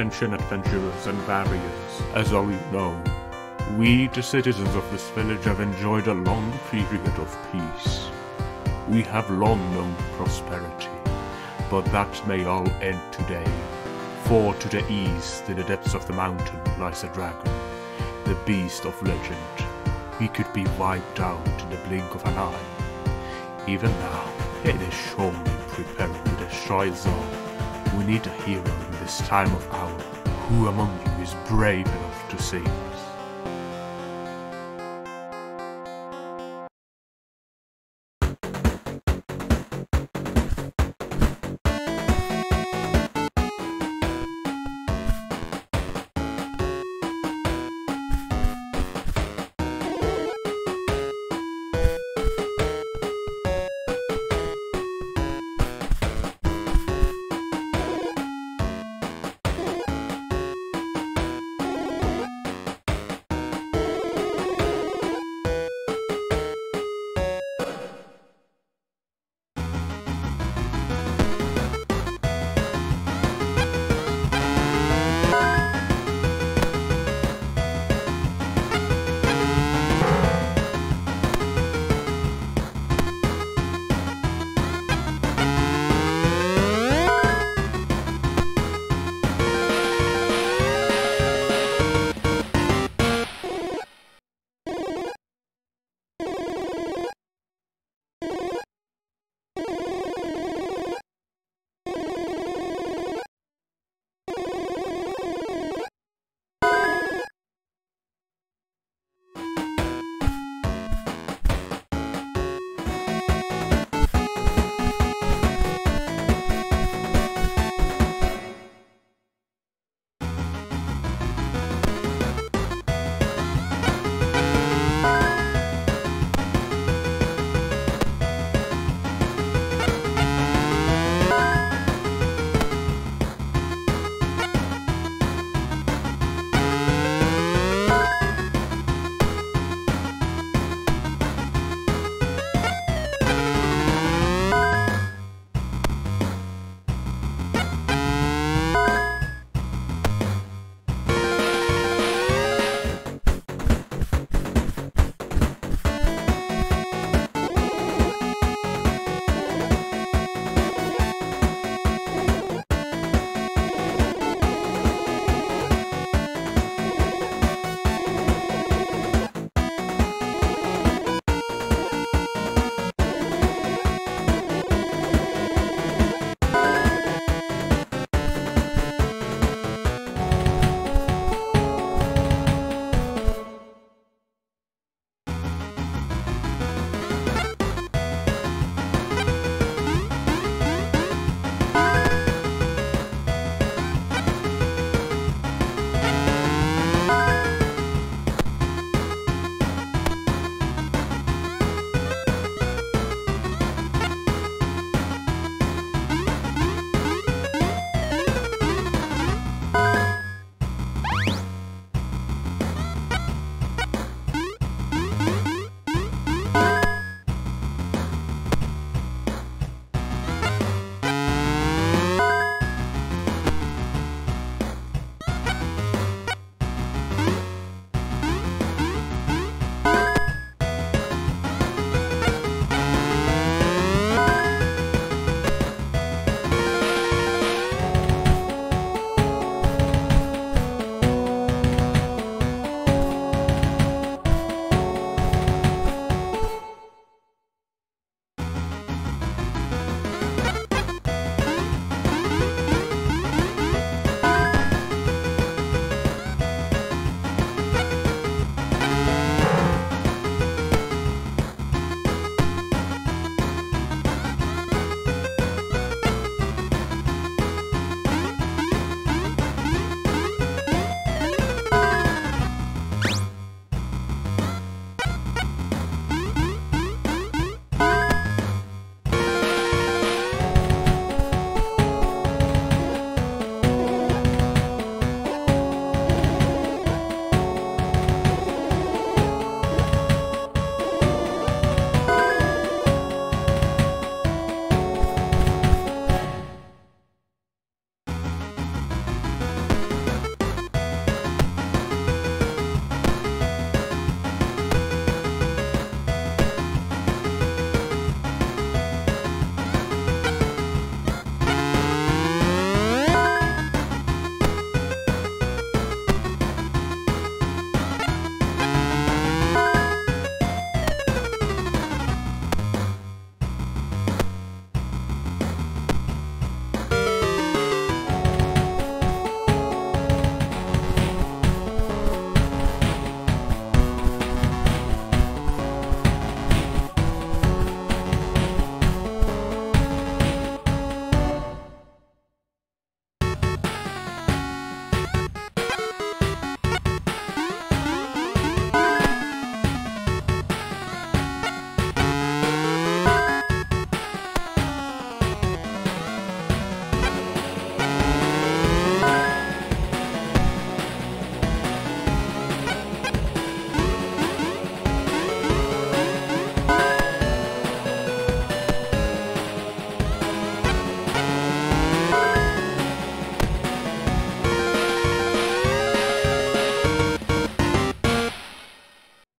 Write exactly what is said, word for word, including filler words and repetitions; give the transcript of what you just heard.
attention adventurers and warriors. As all you know, we, the citizens of this village, have enjoyed a long period of peace. We have long known prosperity, but that may all end today. For to the east, in the depths of the mountain, lies a dragon, the beast of legend. He could be wiped out in the blink of an eye. Even now, it is surely preparing to destroy us all. We need a hero in this time of hour. Who among you is brave enough to say